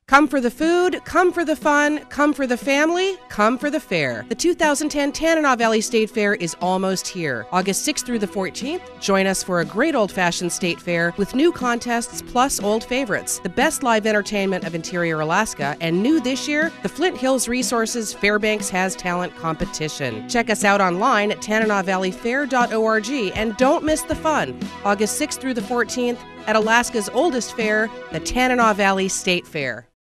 Come for the food, come for the fun, come for the family, come for the fair. The 2010 Tanana Valley State Fair is almost here. August 6th through the 14th, join us for a great old-fashioned state fair with new contests plus old favorites. The best live entertainment of Interior Alaska, and new this year, the Flint Hills Resources Fairbanks Has Talent competition. Check us out online at tananavalleyfair.org and don't miss the fun. August 6th through the 14th at Alaska's oldest fair, the Tanana Valley State Fair.